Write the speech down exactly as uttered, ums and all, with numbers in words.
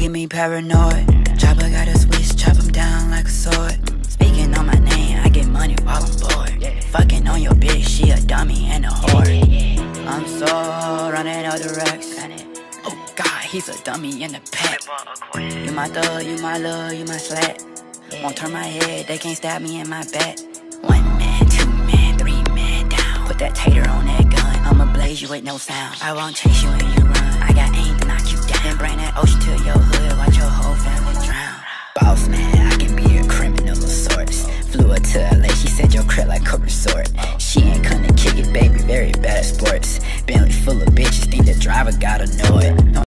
making me paranoid. Chopper got a switch, chop him down like a sword. Speaking on my name, I get money while I'm bored. Fucking on your bitch, she a dummy and a whore. I'm so running out the racks. Oh God, he's a dummy in the pack. You my thug, you my love, you my slat. Won't turn my head, they can't stab me in my back. One man, two man, three man down. Put that tater on that gun, I'ma blaze you with no sound. I won't chase you when you run, I got aim to knock you down. Then bring that ocean to your hood, watch your whole family drown. Boss man, I can be a criminal of sorts. Flew her to L A, she said your crib like a resort. She ain't gonna kick it, baby, very bad at sports. Bentley full of bitches, think the driver gotta know it.